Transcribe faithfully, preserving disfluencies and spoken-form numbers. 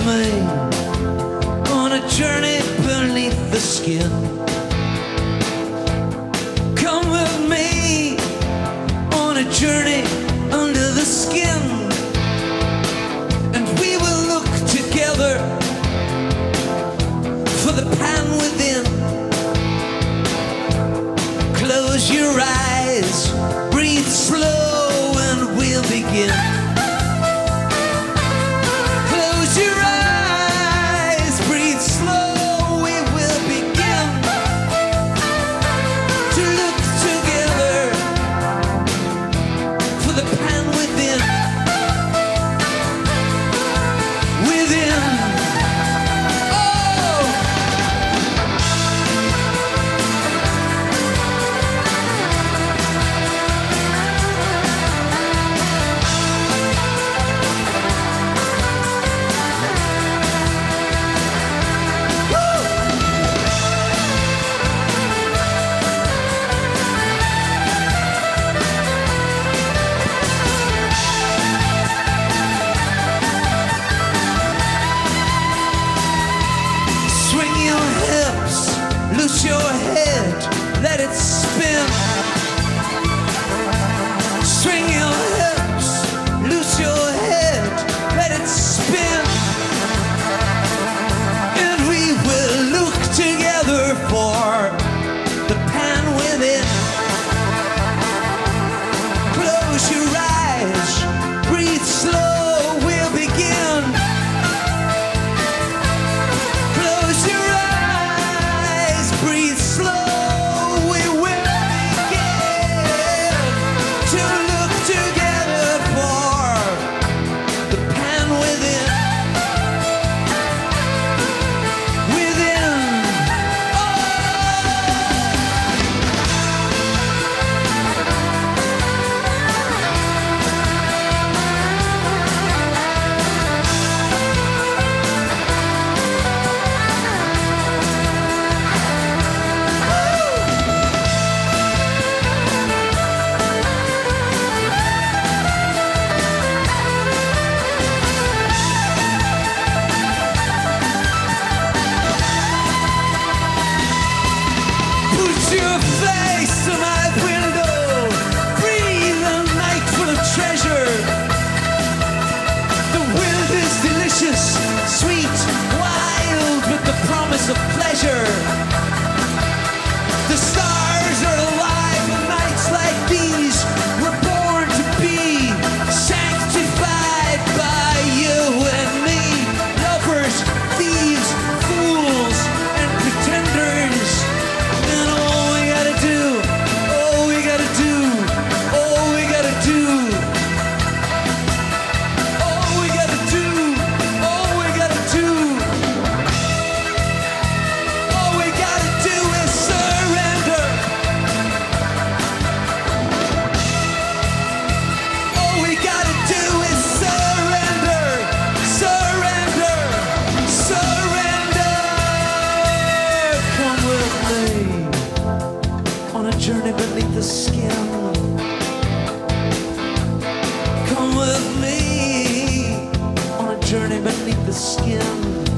me on a journey beneath the skin. Come with me on a journey under the skin, and we will look together for the pan within. Close your eyes, breathe slow, and we'll begin. Close your eyes, breathe slow, we will begin to look together for the pan within. Within. Oh! Loose your head, let it spin. Swing your hips, loose your head, let it spin. And we will look together for the pan within. Close your eyes, breathe slow, we'll begin. Close your eyes, breathe slow, we will begin to look together for the pan within. Within. Put your face to my window, breathe a night full of treasure. The wind is delicious, sweet, wild, with the promise of pleasure. The stars are alive on nights like these. We're born to be sanctified by you and me. Lovers, thieves, fools, and pretenders. And all we gotta do, all we gotta do, all we gotta do, all we gotta do, all we gotta do, all we gotta do is surrender. All we gotta do is surrender, surrender, surrender. Come with me on a journey beneath the skin. Come with me on a journey beneath the skin.